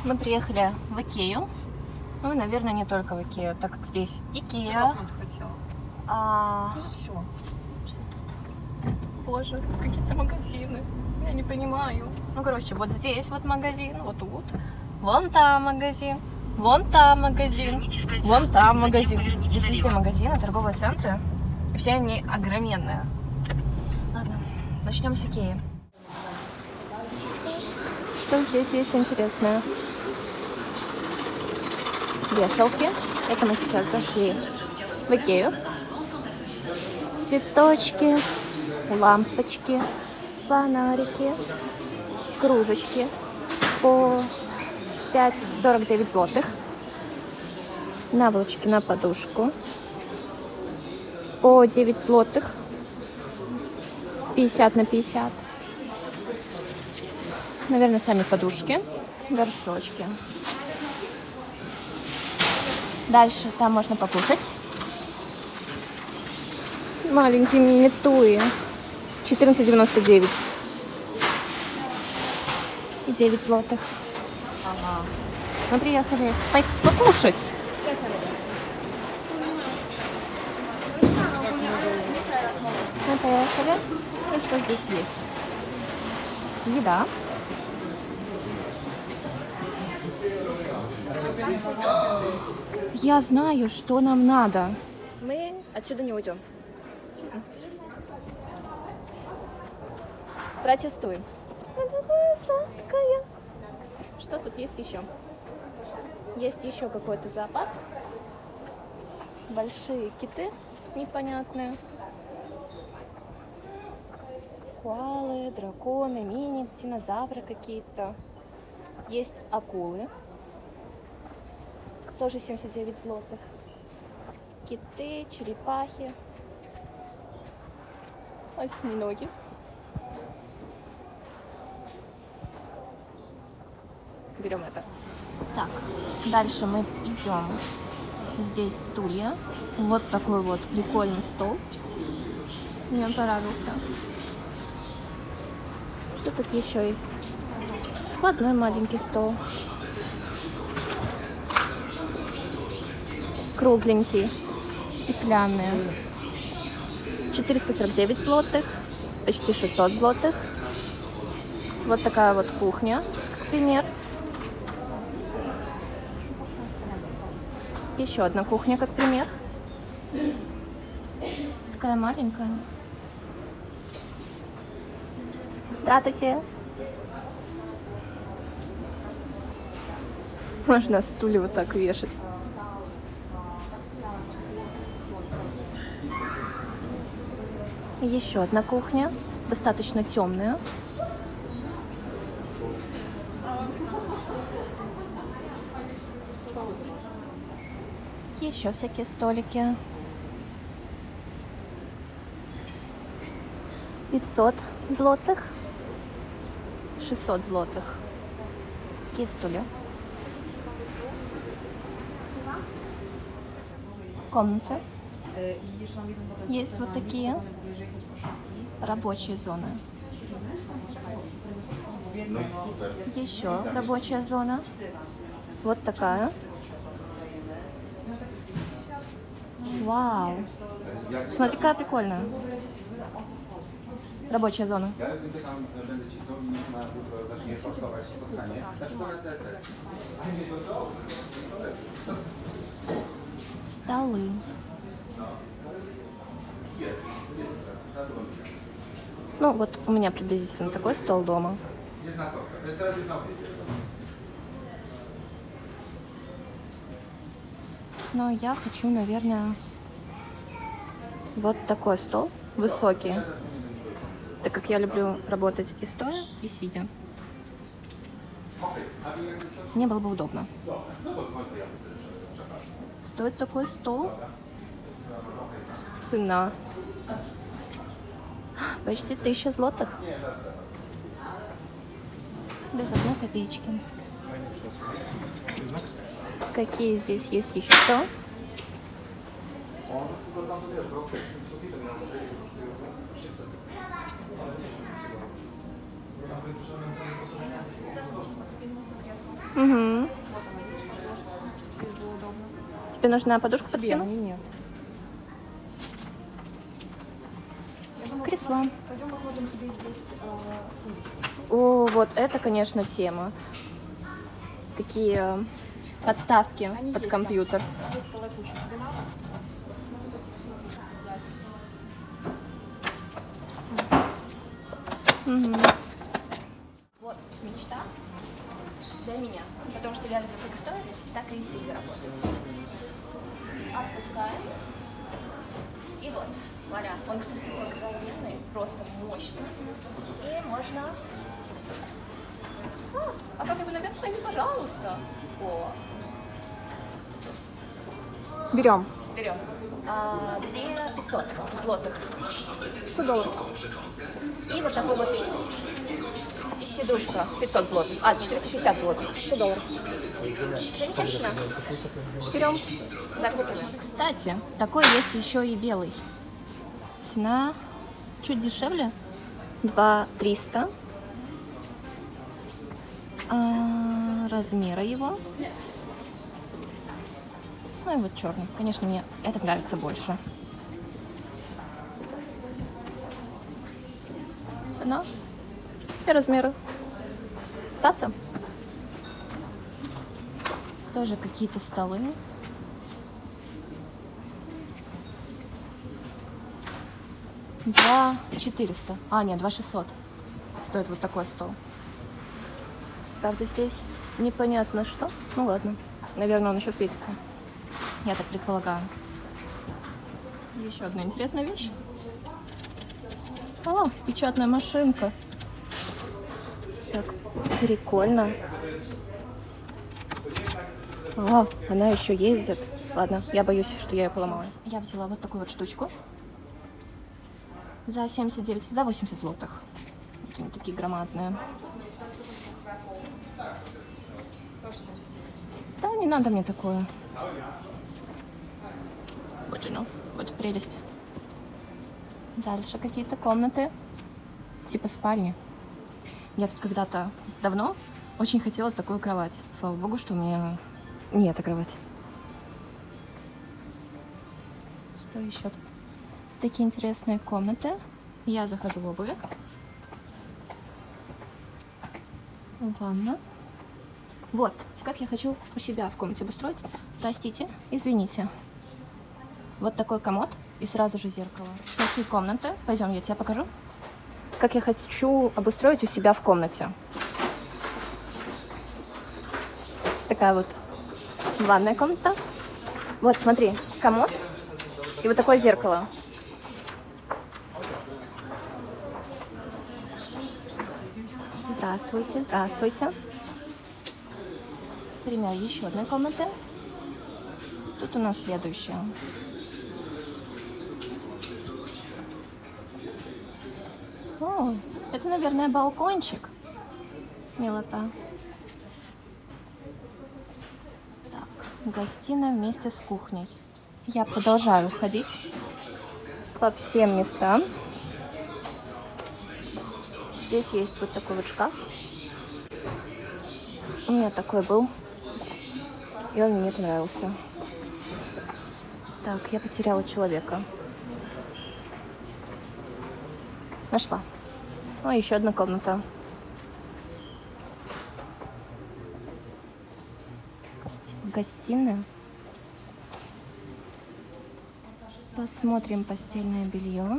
Мы приехали в Икею. Ну, наверное, не только в Икею, так как здесь Икея. Все. Что тут? Боже, какие-то магазины. Я не понимаю. Ну, короче, вот здесь вот магазин, вот тут. Вон там магазин. Вон там магазин. Вон там магазин. Здесь везде магазины, торговые центры. И все они огроменные. Ладно, начнем с Икеи. Что здесь есть интересное? Вешалки. Это мы сейчас зашли в Икею. Цветочки, лампочки, фонарики, кружечки по 5,49 злотых. Наволочки на подушку по 9 злотых. 50 на 50. Наверное, сами подушки, горшочки. Дальше там можно покушать. Маленькие мини-туи. 14,99. И 9 злотых. Ага. Мы приехали покушать. Мы поехали. И что здесь есть? Еда. Я знаю, что нам надо. Мы отсюда не уйдем. Протестуем. Она такая сладкая. Что тут есть еще? Есть еще какой-то зоопарк. Большие киты непонятные. Коалы, драконы, мини, динозавры какие-то. Есть акулы. Тоже 79 злотых. Киты, черепахи. Осьминоги. Берем это. Так, дальше мы идем. Здесь стулья. Вот такой вот прикольный стол. Мне понравился. Что тут еще есть? Складной маленький стол. Кругленький. Стеклянный. 449 злотых. Почти 600 злотых. Вот такая вот кухня, как пример. Еще одна кухня, как пример. Такая маленькая. Здравствуйте. Можно стулья вот так вешать. Еще одна кухня, достаточно темная. Еще всякие столики. 500 злотых. 600 злотых. Такие стулья. Комната. Есть вот такие рабочие зоны. Еще рабочая зона. Вот такая. Вау! Смотри, какая прикольная. Рабочая зона. Столы. Ну, вот у меня приблизительно такой стол дома. Но я хочу, наверное, вот такой стол, высокий, так как я люблю работать и стоя, и сидя. Мне было бы удобно. Стоит такой стол. Цена почти 1000 злотых. Без одной копеечки. Какие здесь есть еще? Угу. Тебе нужна подушка под спину? Нет. Кресло. Пойдем посмотрим тебе здесь О, вот это, конечно, тема. Такие подставки Они под есть, компьютер. да. Здесь целая куча. Тебе надо? Угу. Вот мечта для меня. Потому что я люблю как стоит, так и сидя работать. Отпускаем. И вот, вуаля. Он, кстати, такой огроменный, просто мощный. И можно... А как я бы наверх пойми, пожалуйста. О. Берем. Берем. 2500 злотых. $100. И вот такой вот сидушка 500 злотых. 450 злотых. $100. Замечательно. Берем. Закрутываем. Кстати, такой есть еще и белый. Цена чуть дешевле. 2300. Размера его. Ну и вот черный. Конечно, мне этот нравится больше. Цена и размеры. Саться. Тоже какие-то столы. $2400. Нет, 2600. Стоит вот такой стол. Правда, здесь непонятно что. Ну ладно. Наверное, он еще светится. Я так предполагаю. Еще одна интересная вещь. О, печатная машинка. Так, прикольно. О, она еще ездит. Ладно, я боюсь, что я ее поломаю. Я взяла вот такую вот штучку. За 80 злотых. Вот они такие громадные. Да, не надо мне такое. Вот оно, вот прелесть. Дальше какие-то комнаты, типа спальни. Я тут когда-то давно очень хотела такую кровать. Слава богу, что у меня не эта кровать. Что еще тут? Такие интересные комнаты. Я захожу в обуви. Ванна. Вот, как я хочу у себя в комнате обустроить. Простите, извините. Вот такой комод и сразу же зеркало. Такие комнаты. Пойдем, я тебе покажу. Как я хочу обустроить у себя в комнате. Такая вот ванная комната. Вот, смотри, комод и вот такое зеркало. Здравствуйте, здравствуйте. Пример еще одной комнаты. Тут у нас следующая. О, это, наверное, балкончик. Милота. Так, гостиная вместе с кухней. Я продолжаю ходить по всем местам. Здесь есть вот такой вот шкаф. У меня такой был. И он мне не понравился. Так, я потеряла человека. Нашла. О, еще одна комната. Типа гостиная. Посмотрим постельное белье.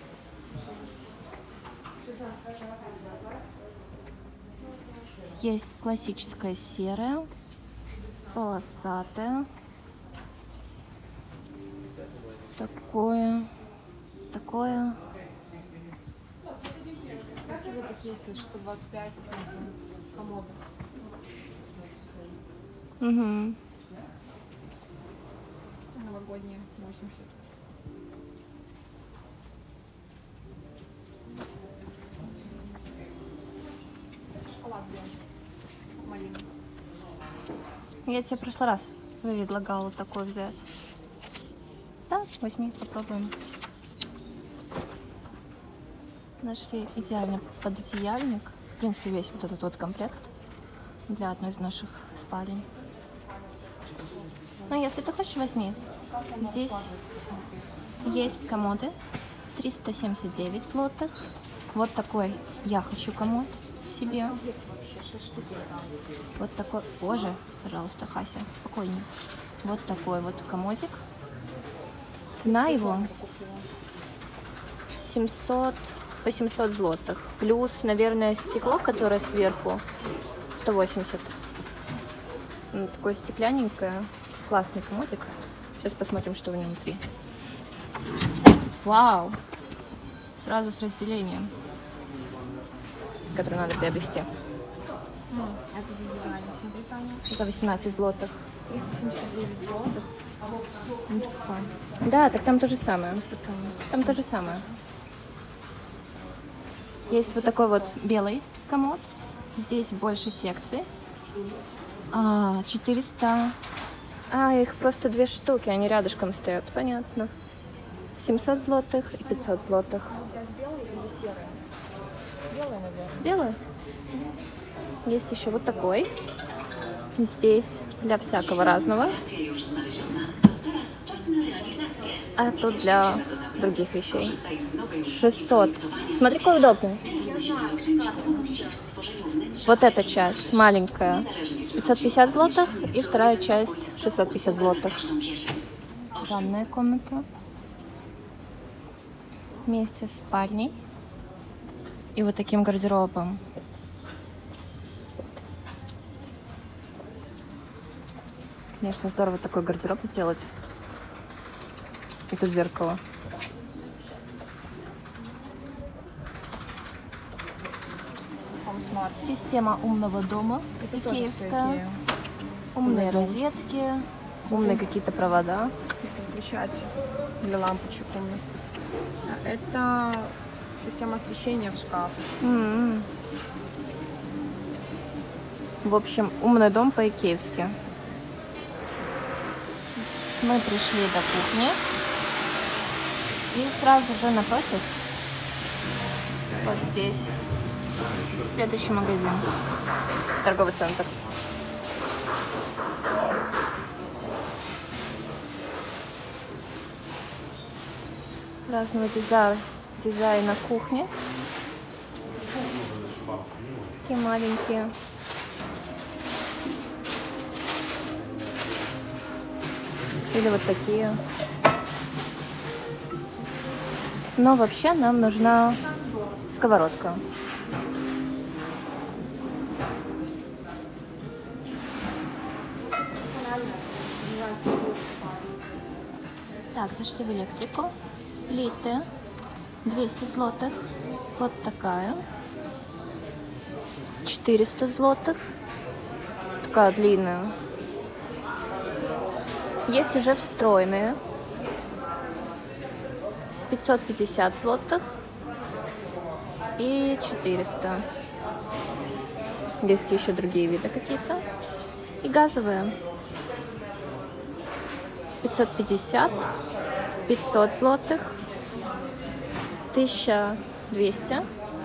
Есть классическое серое, полосатое, такое. Красивые такие, 625, комоды. Угу. Новогодние, 80. Шоколад белый с малиной. Я тебе в прошлый раз предлагала такой взять. Да, возьми, попробуем. Нашли идеальный пододеяльник. В принципе, весь вот этот вот комплект. для одной из наших спален. Ну, если ты хочешь, возьми. Здесь есть комоды. 379 злотых. Вот такой я хочу комод себе. Вот такой. Боже, пожалуйста, Хася, спокойнее. Вот такой вот комодик. Цена его 800 злотых. Плюс, наверное, стекло, которое сверху, 180. Такое стеклянненькое. Классный комодик. Сейчас посмотрим, что в нем внутри. Вау! Сразу с разделением, которое надо приобрести. Это за дизайн. Смотри, Таня. За 18 злотых. 379 злотых. Ну, такой. Да, так там то же самое. Там то же самое. Есть вот такой вот белый комод. Здесь больше секций. 400. Их просто 2 штуки, они рядышком стоят. Понятно. 700 злотых и 500 злотых. Взять белый или серый? Белый, наверное. Белый. Есть еще вот такой. Здесь для всякого разного. А тут для других вещей. 600. Смотри, какой удобный. Вот эта часть маленькая 550 злотых и вторая часть 650 злотых. Ванная комната. Вместе с спальней. И вот таким гардеробом. Конечно, здорово такой гардероб сделать. И тут зеркало. Система умного дома. Это Киевская. Умные розетки. Умные какие-то провода. Это выключатель для лампочек умных. Это система освещения в шкаф. В общем, умный дом по-икеевски. Мы пришли до кухни. И сразу же напротив, вот здесь, следующий магазин, торговый центр. Разного дизайна кухни. Такие маленькие. Или вот такие. Но вообще нам нужна сковородка. Так, зашли в электрику. Плиты 200 злотых. Вот такая. 400 злотых. Такая длинная. Есть уже встроенные. 550 злотых и 400. Есть еще другие виды какие-то. И газовые. 550, 500 злотых, 1200.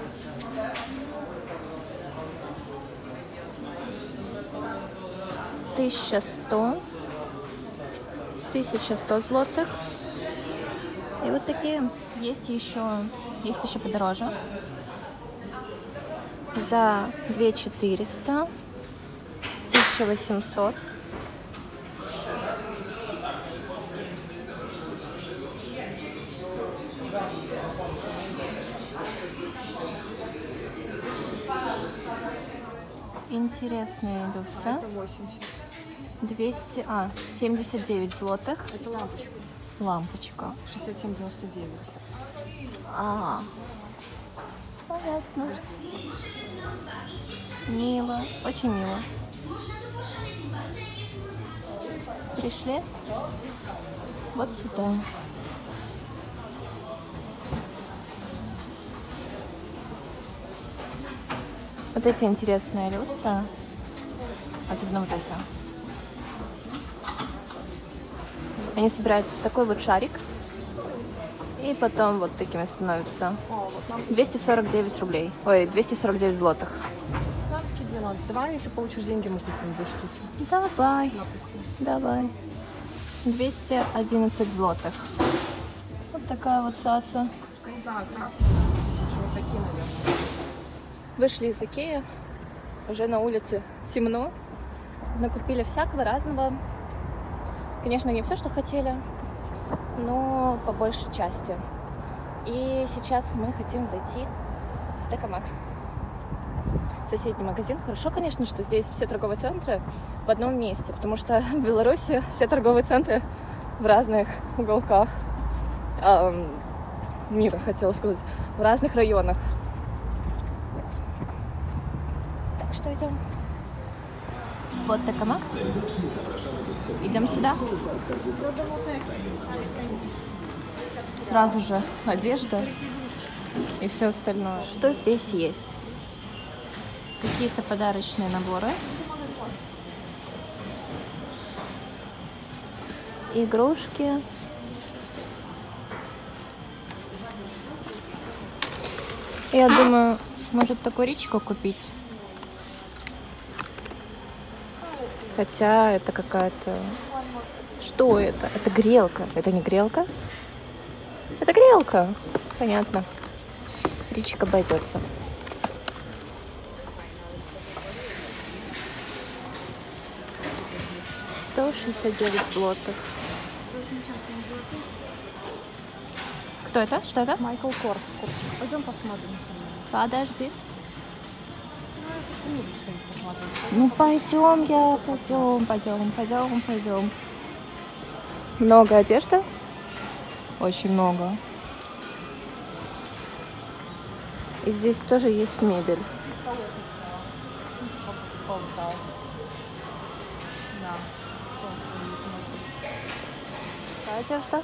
1100. 1100 злотых. И вот такие есть еще подороже. За 2400, 1800. Интересные люстры. Это 80. 79 злотых. Это лампочка. Лампочка. 67,99. Понятно. Мило, очень мило. Пришли вот сюда. Вот эти интересные люстры. Особенно вот эти. Они собираются в такой вот шарик. И потом вот такими становятся. 249 рублей. Ой, 249 злотых. Лампочки 2 на Давай ты получишь деньги, мы купим 2 штуки. Давай, На кухню. давай. 211 злотых. Вот такая вот цаца. Не знаю, красные. Лучше вот такие, наверное. Вышли из Икеи. Уже на улице темно. Накупили всякого разного. Конечно, не все, что хотели, но по большей части. И сейчас мы хотим зайти в ТК Макс. Соседний магазин. Хорошо, конечно, что здесь все торговые центры в одном месте, потому что в Беларуси все торговые центры в разных уголках мира, хотела сказать, в разных районах. Так что идем. Вот ТК Макс. Идем сюда. Сразу же одежда и все остальное. Что здесь есть? Какие-то подарочные наборы. Игрушки. Я думаю, может такую речку купить. Хотя это какая-то... Что это? Это грелка. Это не грелка? Это грелка. Понятно. Речка обойдется. $169 злотых. Кто это? Что это? Майкл Корс. Пойдем посмотрим. Подожди. Ну пойдем, пойдем. Много одежды? Очень много. И здесь тоже есть мебель. Одежда?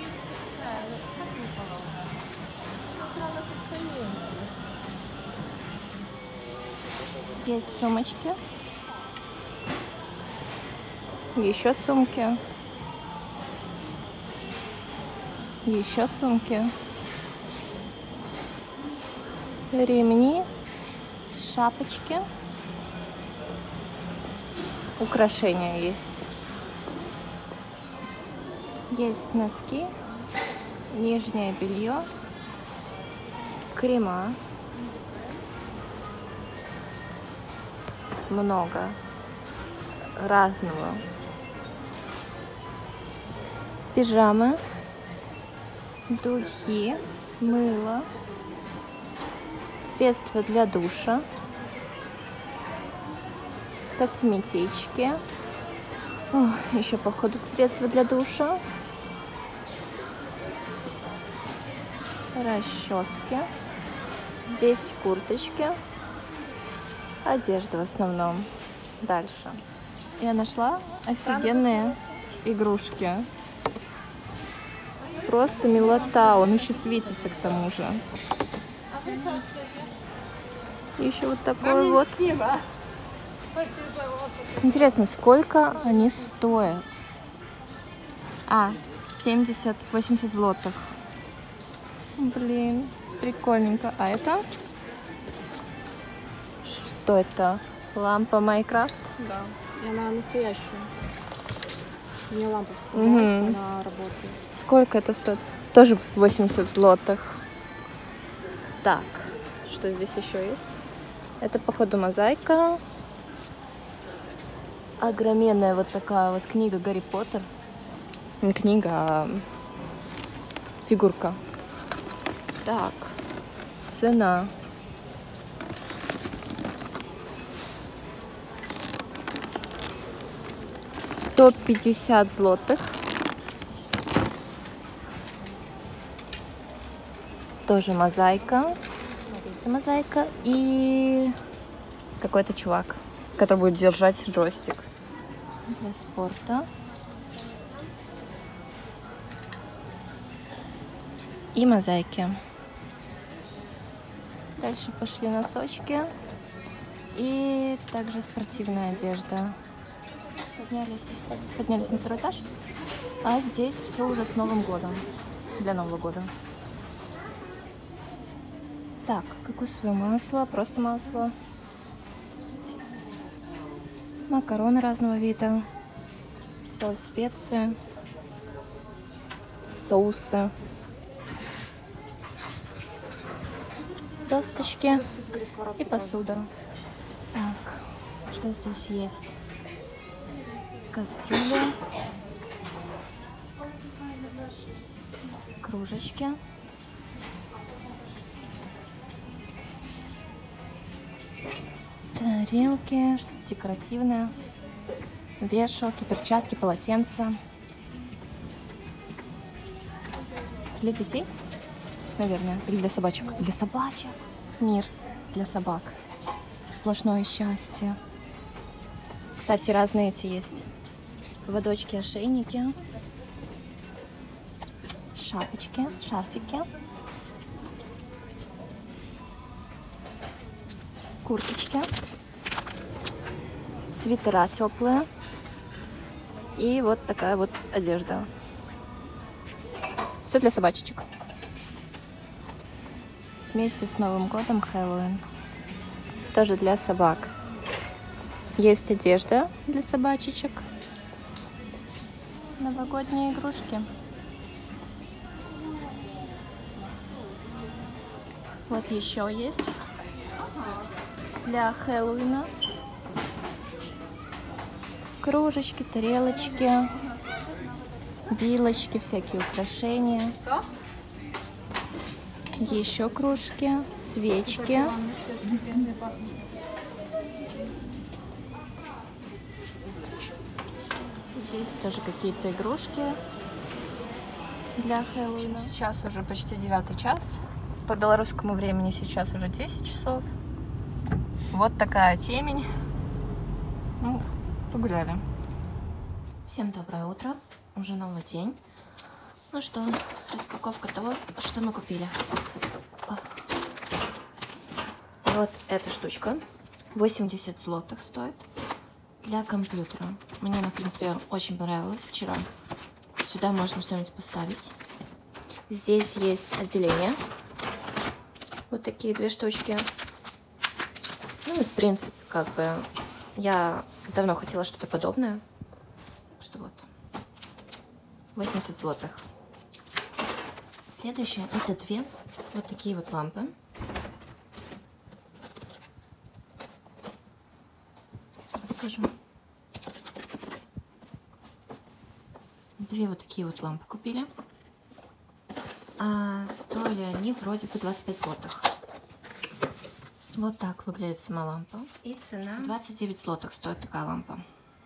Есть сумочки. Еще сумки. Еще сумки. Ремни. Шапочки. Украшения есть. Есть носки. Нижнее белье. Крема. Много разного. Пижамы, духи, мыло, средства для душа, косметички. Еще походу средства для душа, расчески. Здесь курточки. Одежда в основном. Дальше. Я нашла офигенные игрушки. Просто милота. Он еще светится к тому же. Еще вот такой вот. Интересно, сколько они стоят? 70-80 злотых. Блин, прикольненько. А это? Что это? Лампа Майнкрафт? Да. И она настоящая. Не лампа вставляется, она работает. Сколько это стоит? Тоже 80 злотых. Так, что здесь еще есть? Это, походу, мозаика. Огроменная вот такая вот книга Гарри Поттер. Не книга, а фигурка. Так, цена. $150 злотых. Тоже мозаика. Смотрите, мозаика. И какой-то чувак, который будет держать джойстик для спорта. И мозаики. Дальше пошли носочки. И также спортивная одежда. Поднялись на второй этаж. А здесь все уже с Новым годом. Для Нового года. Так, кокосовое масло, просто масло. Макароны разного вида. Соль, специи. Соусы. Досточки и посуда. Так, что здесь есть? Кастрюля. Кружечки. Тарелки, что-то декоративное. Вешалки, перчатки, полотенца. Для детей, наверное, или для собачек. Для собачек. Мир для собак. Сплошное счастье. Кстати, разные эти есть. Водочки, ошейники. Шапочки, шарфики. Курточки. Свитера теплые. И вот такая вот одежда. Все для собачечек. Вместе с Новым годом Хэллоуин. Тоже для собак. Есть одежда для собачечек. Новогодние игрушки. Вот еще есть. Для Хэллоуина. Кружечки, тарелочки, вилочки, всякие украшения. Еще кружки, свечки. Здесь тоже какие-то игрушки для Хэллоуина. Сейчас уже почти 9 час. По белорусскому времени сейчас уже 10 часов. Вот такая темень. Ну, погуляли. Всем доброе утро. Уже новый день. Ну что, распаковка того, что мы купили. Вот эта штучка. 80 злотых стоит. Для компьютера. Мне она, в принципе, очень понравилась вчера. Сюда можно что-нибудь поставить. Здесь есть отделение. Вот такие 2 штучки. Ну, в принципе, как бы, я давно хотела что-то подобное. Так что вот. 80 злотых. Следующее, это 2 вот такие вот лампы. Сейчас покажу. 2 вот такие вот лампы купили. Стоили они вроде бы 25 злотых. Вот так выглядит сама лампа. И цена 29 злотых стоит такая лампа.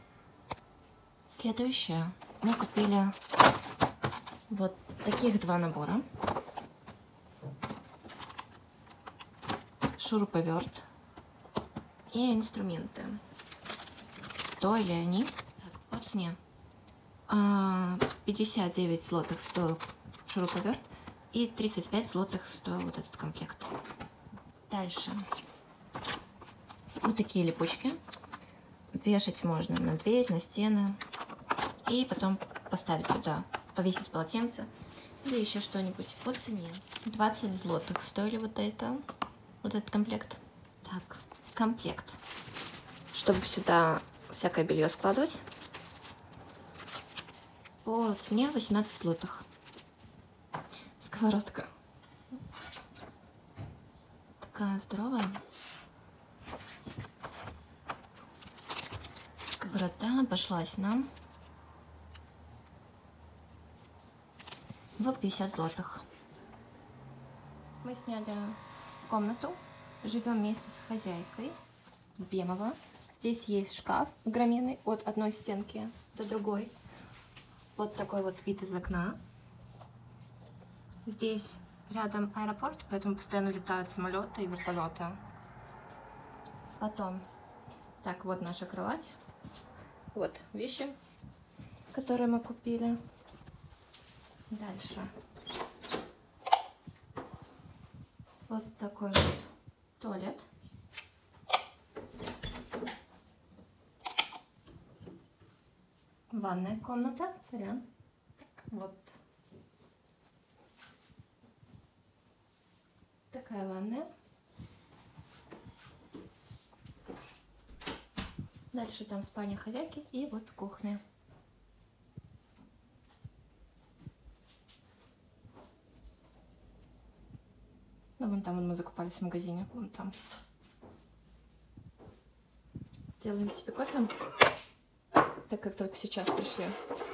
Следующее. Мы купили вот таких 2 набора. Шуруповерт и инструменты. Стоили они так, по цене. 59 злотых стоил шуруповерт и 35 злотых стоил вот этот комплект. Дальше. Вот такие липучки. Вешать можно на дверь, на стены. И потом поставить сюда, повесить полотенце или еще что-нибудь. По цене 20 злотых стоили вот этот комплект. Так, комплект. Чтобы сюда всякое белье складывать. По цене 18 злотых. Сковородка. Такая здоровая. Сковорода обошлась нам в 50 злотых. Мы сняли комнату, живем вместе с хозяйкой Бемова. Здесь есть шкаф огроменный от одной стенки до другой. Вот такой вот вид из окна. Здесь рядом аэропорт, поэтому постоянно летают самолеты и вертолеты. Потом, так, вот наша кровать. Вот вещи, которые мы купили. Дальше. Вот такой вот туалет. Ванная комната, сорян. Вот. Такая ванная. Дальше там спальня хозяйки и вот кухня. Ну, вон там мы закупались в магазине, вон там. Делаем себе кофе, так как только сейчас пришли.